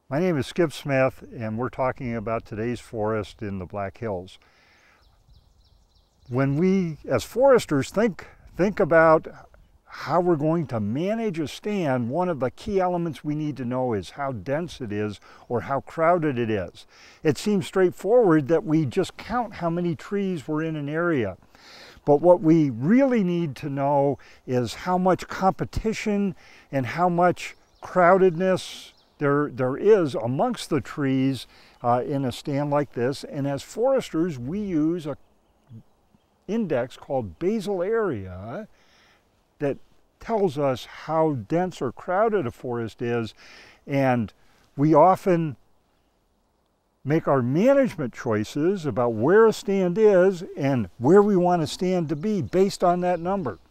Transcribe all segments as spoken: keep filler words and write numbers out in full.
My name is Skip Smith, and we're talking about today's forest in the Black Hills. When we, as foresters, think, think about how we're going to manage a stand, one of the key elements we need to know is how dense it is or how crowded it is. It seems straightforward that we just count how many trees were in an area. But what we really need to know is how much competition and how much crowdedness There, there is amongst the trees uh, in a stand like this, and as foresters we use an index called basal area that tells us how dense or crowded a forest is, and we often make our management choices about where a stand is and where we want a stand to be based on that number.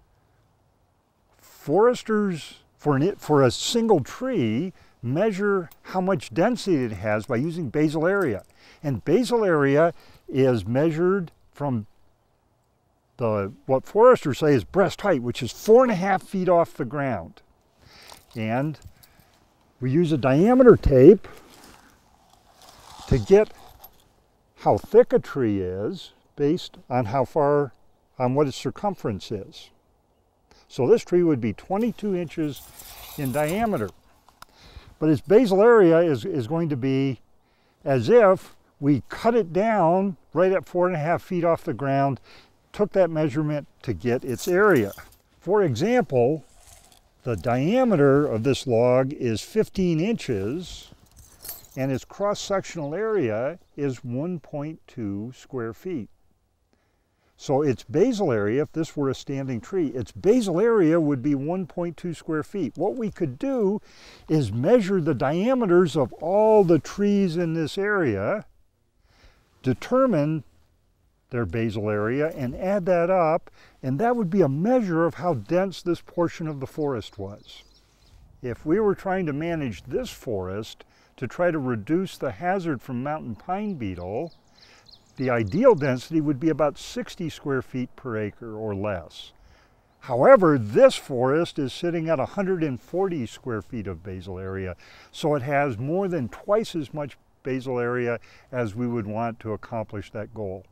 Foresters, for, an, for a single tree, measure how much density it has by using basal area. And basal area is measured from the what foresters say is breast height, which is four and a half feet off the ground. And we use a diameter tape to get how thick a tree is based on how far, on what its circumference is. So this tree would be twenty-two inches in diameter. But its basal area is, is going to be as if we cut it down right at four and a half feet off the ground, took that measurement to get its area. For example, the diameter of this log is fifteen inches and its cross-sectional area is one point two square feet. So its basal area, if this were a standing tree, its basal area would be one point two square feet. What we could do is measure the diameters of all the trees in this area, determine their basal area, and add that up, and that would be a measure of how dense this portion of the forest was. If we were trying to manage this forest to try to reduce the hazard from mountain pine beetle, the ideal density would be about sixty square feet per acre or less. However, this forest is sitting at one hundred forty square feet of basal area, so it has more than twice as much basal area as we would want to accomplish that goal.